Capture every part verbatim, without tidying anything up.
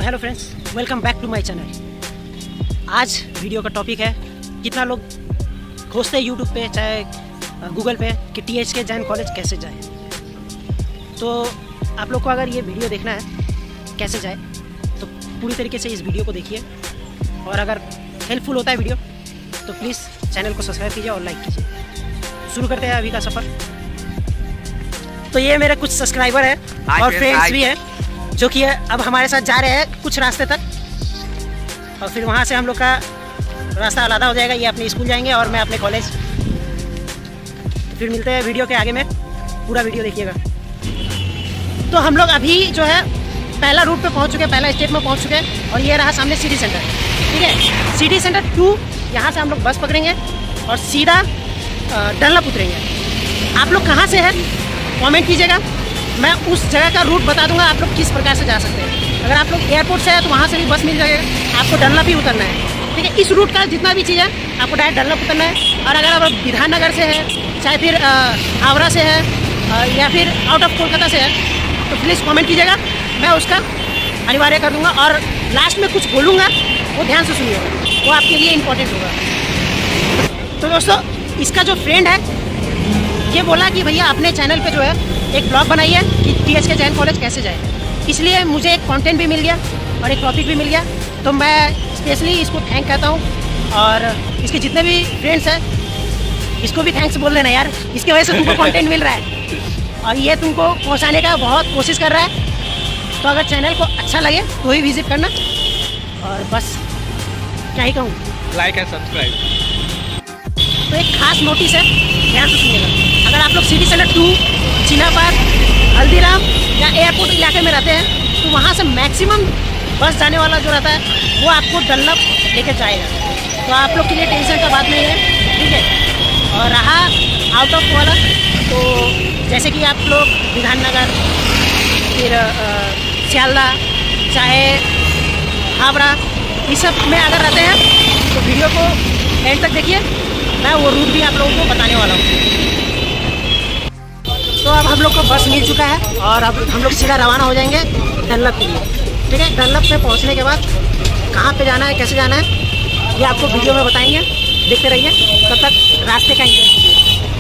Hello friends, welcome back to my channel. आज video का topic है, कितना लोग खोजते हैं यूट्यूब पे चाहे गूगल पे कि टीएचके जैन कॉलेज कैसे जाए। तो आप लोग को अगर ये वीडियो देखना है कैसे जाए तो पूरी तरीके से इस वीडियो को देखिए, और अगर हेल्पफुल होता है वीडियो तो प्लीज़ चैनल को सब्सक्राइब कीजिए और लाइक कीजिए। शुरू करते हैं अभी का सफ़र। तो ये मेरे कुछ सब्सक्राइबर है और फ्रेंड्स भी हैं जो कि अब हमारे साथ जा रहे हैं कुछ रास्ते तक, और फिर वहाँ से हम लोग का रास्ता अलग हो जाएगा। ये अपने स्कूल जाएंगे और मैं अपने कॉलेज। तो फिर मिलते हैं वीडियो के आगे में, पूरा वीडियो देखिएगा। तो हम लोग अभी जो है पहला रूट पे पहुँच चुके हैं, पहला स्टेट में पहुँच चुके हैं, और ये रहा सामने सिटी सेंटर। ठीक है, सिटी सेंटर टू, यहाँ से हम लोग बस पकड़ेंगे और सीधा डनलप उतरेंगे। आप लोग कहाँ से हैं कमेंट कीजिएगा, मैं उस जगह का रूट बता दूंगा आप लोग किस प्रकार से जा सकते हैं। अगर आप लोग एयरपोर्ट से हैं तो वहाँ से भी बस मिल जाएगा, आपको डनलप ही उतरना है। ठीक है, इस रूट का जितना भी चीज़ है आपको डायरेक्ट डनलप उतरना है। और अगर आप विधाननगर से है, चाहे फिर हावड़ा से है, या फिर आउट ऑफ कोलकाता से है, तो प्लीज़ कॉमेंट कीजिएगा, मैं उसका अनिवार्य कर दूँगा। और लास्ट में कुछ बोलूँगा वो ध्यान से सुनिएगा, वो आपके लिए इम्पोर्टेंट होगा। तो दोस्तों, इसका जो फ्रेंड है ये बोला कि भैया अपने चैनल पे जो है एक ब्लॉग बनाइए कि टीएचके जैन कॉलेज कैसे जाए। इसलिए मुझे एक कंटेंट भी मिल गया और एक टॉपिक भी मिल गया, तो मैं स्पेशली इसको थैंक कहता हूँ। और इसके जितने भी फ्रेंड्स हैं इसको भी थैंक्स बोल देना यार, इसकी वजह से तुमको कंटेंट मिल रहा है और ये तुमको पहुँचाने का बहुत कोशिश कर रहा है। तो अगर चैनल को अच्छा लगे तो ही विजिट करना, और बस क्या ही कहूँ, लाइक एंड सब्सक्राइब। तो एक खास नोटिस है, ध्यान से सुनिएगा। अगर आप लोग city centre two, Chinar Park, Haldiram या एयरपोर्ट इलाके में रहते हैं तो वहाँ से मैक्सिमम बस जाने वाला जो रहता है वो आपको डनलप लेके जाएगा। तो आप लोग के लिए टेंशन का बात नहीं है। ठीक है, और रहा आउट ऑफ वाला, तो जैसे कि आप लोग विधाननगर, फिर सियालदा, चाहे हावड़ा, इस सब में अगर रहते हैं तो वीडियो को एंड तक देखिए, मैं वो रूट भी आप लोगों को बताने वाला हूँ। तो अब हम लोग को बस मिल चुका है और अब हम लोग सीधा रवाना हो जाएंगे डनलप के लिए। ठीक है, डनलप पे पहुंचने के बाद कहाँ पे जाना है, कैसे जाना है, ये आपको वीडियो में बताएंगे, देखते रहिए। तब तक रास्ते का इंतजार कीजिए।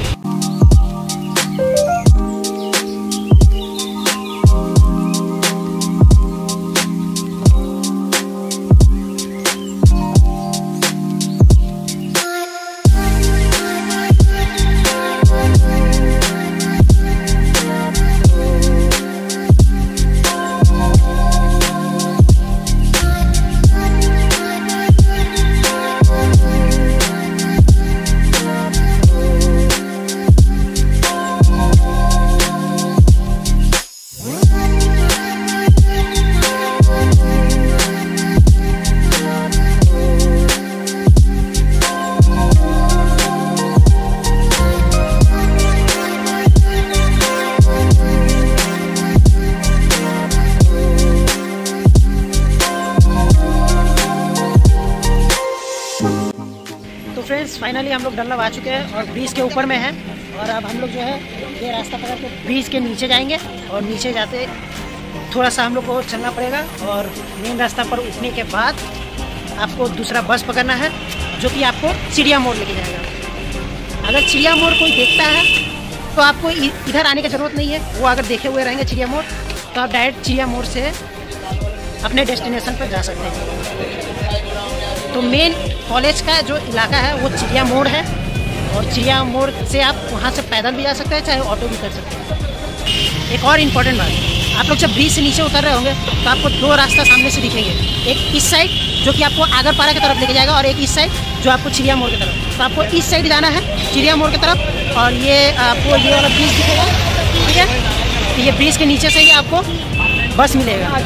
फ्रेंड्स, फाइनली हम लोग डनलप आ चुके हैं और ब्रिज के ऊपर में हैं। और अब हम लोग जो है ये रास्ता पकड़ के ब्रिज के नीचे जाएंगे, और नीचे जाते थोड़ा सा हम लोग को चलना पड़ेगा, और मेन रास्ता पर उठने के बाद आपको दूसरा बस पकड़ना है जो कि आपको चिड़िया मोड़ लेके जाएगा। अगर चिड़िया मोड़ कोई देखता है तो आपको इधर आने की ज़रूरत नहीं है, वो अगर देखे हुए रहेंगे चिड़िया मोड़ तो आप डायरेक्ट चिड़िया मोड़ से अपने डेस्टिनेशन पर जा सकते हैं। तो मेन कॉलेज का जो इलाका है वो चिड़िया मोड़ है, और चिड़िया मोड़ से आप वहाँ से पैदल भी जा सकते हैं, चाहे ऑटो भी कर सकते हैं। एक और इम्पॉर्टेंट बात, आप लोग जब ब्रिज से नीचे उतर रहे होंगे तो आपको दो रास्ता सामने से दिखेंगे, एक इस साइड जो कि आपको आगरपाड़ा की तरफ लेके जाएगा, और एक इस साइड जो आपको चिड़िया मोड़ की तरफ। तो आपको इस साइड जाना है चिड़िया मोड़ की तरफ, और ये आपको ये वाला ब्रिज दिखेगा। ठीक है, तो ये ब्रिज के नीचे से ही आपको बस मिलेगा।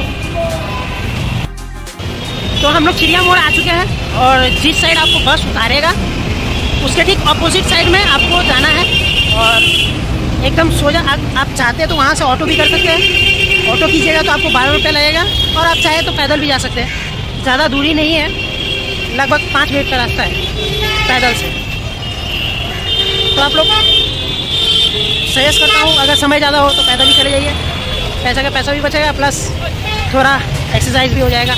तो हम लोग चिड़िया मोड़ आ चुके हैं, और जिस साइड आपको बस उतारेगा उसके ठीक अपोजिट साइड में आपको जाना है, और एकदम सोजा। आप, आप चाहते हैं तो वहाँ से ऑटो भी कर सकते हैं, ऑटो कीजिएगा तो आपको बारह रुपये लगेगा, और आप चाहे तो पैदल भी जा सकते हैं। ज़्यादा दूरी नहीं है, लगभग पाँच मिनट का रास्ता है पैदल से। तो आप लोग सजेस्ट करता हूँ, अगर समय ज़्यादा हो तो पैदल ही चले जाइए, पैसा का पैसा भी बचेगा, प्लस थोड़ा एक्सरसाइज भी हो जाएगा।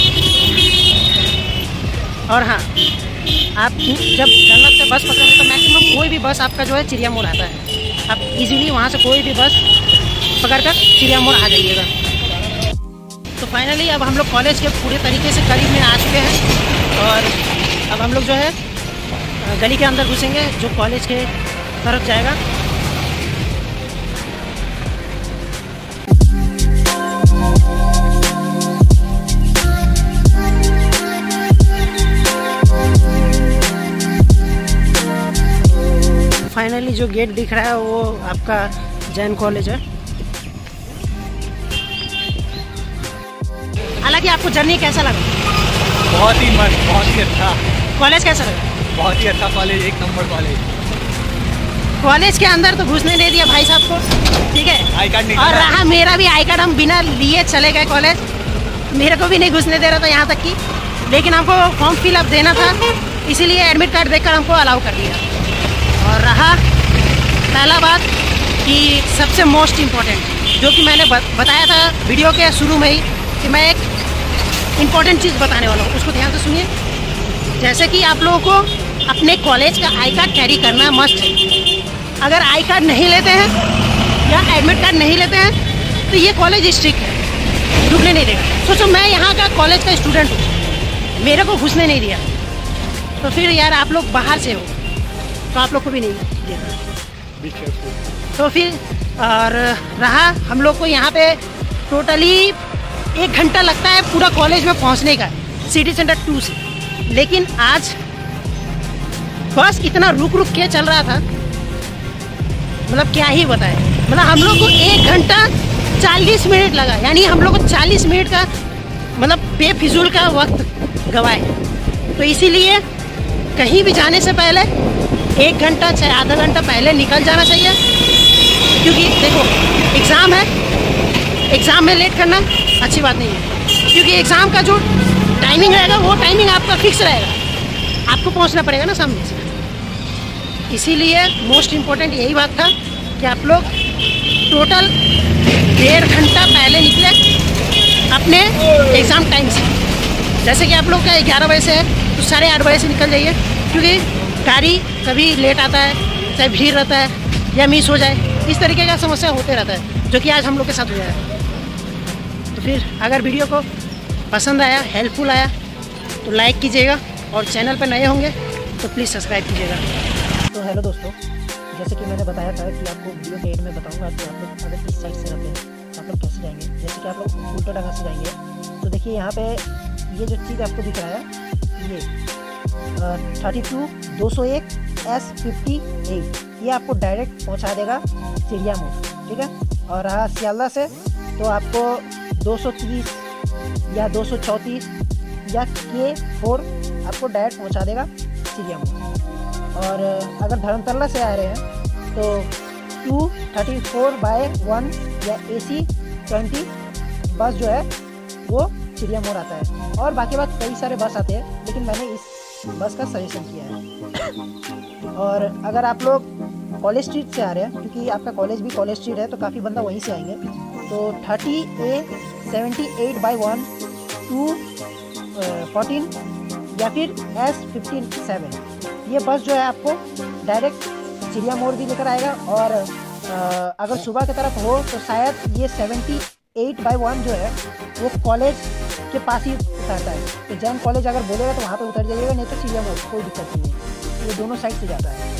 और हाँ, आप जब जन्नत से बस पकड़ेंगे तो मैक्सिमम कोई भी बस आपका जो है चिड़िया मोड़ आता है। आप इजीली वहाँ से कोई भी बस पकड़कर चिड़िया मोड़ आ जाइएगा। तो फाइनली अब हम लोग कॉलेज के पूरे तरीके से करीब में आ चुके हैं और अब हम लोग जो है गली के अंदर घुसेंगे जो कॉलेज के तरफ जाएगा। फाइनली जो गेट दिख रहा है वो आपका जैन कॉलेज है। हालांकि आपको जर्नी कैसा लगा? बहुत ही मस्त, बहुत ही अच्छा। कॉलेज कैसा लगा? बहुत ही अच्छा कॉलेज, एक नंबर कॉलेज। कॉलेज के अंदर तो घुसने नहीं दिया भाई साहब को, ठीक है? आई कार्ड नहीं। और रहा मेरा भी आई कार्ड, हम बिना लिए चले गए कॉलेज। मेरे को भी नहीं घुसने दे रहा था यहाँ तक कि, लेकिन हमको फॉर्म फिलअप देना था, इसीलिए एडमिट कार्ड देखकर हमको अलाउ कर दिया। और रहा पहला बात कि सबसे मोस्ट इम्पॉर्टेंट जो कि मैंने बताया था वीडियो के शुरू में ही कि मैं एक इम्पॉर्टेंट चीज़ बताने वाला हूँ, उसको ध्यान से सुनिए। जैसे कि आप लोगों को अपने कॉलेज का आई कार्ड कैरी करना मस्ट है। अगर आई कार्ड नहीं लेते हैं या एडमिट कार्ड नहीं लेते हैं तो ये कॉलेज स्ट्रिक्ट है, रुकने नहीं देगा। सोचो मैं यहाँ का कॉलेज का स्टूडेंट हूँ, मेरे को घुसने नहीं दिया, तो फिर यार आप लोग बाहर से हो तो आप लोग को भी नहीं देगा। तो फिर और रहा हम लोग को यहाँ पे टोटली एक घंटा लगता है पूरा कॉलेज में पहुँचने का सिटी सेंटर टू से, लेकिन आज बस इतना रुक रुक के चल रहा था, मतलब क्या ही बताए। मतलब हम लोग को एक घंटा चालीस मिनट लगा, यानी हम लोग को चालीस मिनट का मतलब बेफिजूल का वक्त गवाए। तो इसीलिए कहीं भी जाने से पहले एक घंटा चाहे आधा घंटा पहले निकल जाना चाहिए, क्योंकि देखो एग्ज़ाम है, एग्ज़ाम में लेट करना अच्छी बात नहीं है, क्योंकि एग्ज़ाम का जो टाइमिंग रहेगा वो टाइमिंग आपका फिक्स रहेगा, आपको पहुंचना पड़ेगा ना सामने से। इसीलिए मोस्ट इम्पोर्टेंट यही बात था कि आप लोग टोटल डेढ़ घंटा पहले निकले अपने एग्ज़ाम टाइम से। जैसे कि आप लोग का ग्यारह बजे से है तो साढ़े आठ बजे से निकल जाइए, क्योंकि गाड़ी कभी लेट आता है, चाहे भीड़ रहता है या मिस हो जाए, इस तरीके का समस्या होते रहता है, जो कि आज हम लोग के साथ हो जाए। तो फिर अगर वीडियो को पसंद आया, हेल्पफुल आया तो लाइक कीजिएगा, और चैनल पर नए होंगे तो प्लीज़ सब्सक्राइब कीजिएगा। तो हेलो दोस्तों, जैसे कि मैंने बताया था कि आपको वीडियो के एंड में बताऊंगा कि आप लोग अगर इस साइड से रहते हैं तो आप लोग कैसे जाएंगे। जैसे कि आप लोग उल्टा ढंग से जाएंगे तो देखिए यहाँ पे ये जो चीज़ आपको दिख रहा है ये थर्टी टू दो सौ एक एस फिफ्टी एट, ये आपको डायरेक्ट पहुंचा देगा चिड़िया मोड़, ठीक है। और रहा सियालदा से तो आपको दो सौ तीस या दो सौ चौंतीस या के फोर आपको डायरेक्ट पहुंचा देगा चिड़िया मोड़। और अगर धर्मतला से आ रहे हैं तो two thirty four by one या ए सी ट्वेंटी बस जो है वो चिड़िया मोड़ आता है। और बाकी बात कई सारे बस आते हैं, लेकिन मैंने इस बस का सजेशन किया है। और अगर आप लोग कॉलेज स्ट्रीट से आ रहे हैं, क्योंकि आपका कॉलेज भी कॉलेज स्ट्रीट है तो काफ़ी बंदा वहीं से आएंगे, तो thirty A seventy eight by one two fourteen या फिर एस फिफ्टीन सेवन, ये बस जो है आपको डायरेक्ट चिड़िया मोड़ भी लेकर आएगा। और आ, अगर सुबह की तरफ हो तो शायद ये सेवेंटी एट बाई वन जो है वो कॉलेज के पास ही उतरता है, तो जैन कॉलेज अगर बोलेगा तो वहाँ पे उतर जाइएगा, नहीं तो चिड़िया मोड़, कोई दिक्कत नहीं है, ये दोनों साइड से जाता है।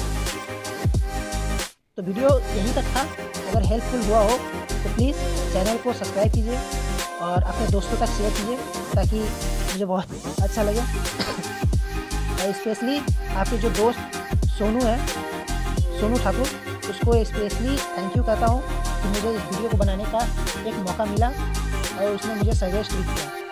तो वीडियो यहीं तक था, अगर हेल्पफुल हुआ हो तो प्लीज़ चैनल को सब्सक्राइब कीजिए और अपने दोस्तों तक शेयर कीजिए, ताकि मुझे बहुत अच्छा लगे। और स्पेशली आपके जो दोस्त सोनू है, सोनू ठाकुर, उसको स्पेशली थैंक यू कहता हूँ कि मुझे इस वीडियो को बनाने का एक मौका मिला और उसने मुझे सजेस्ट भी किया।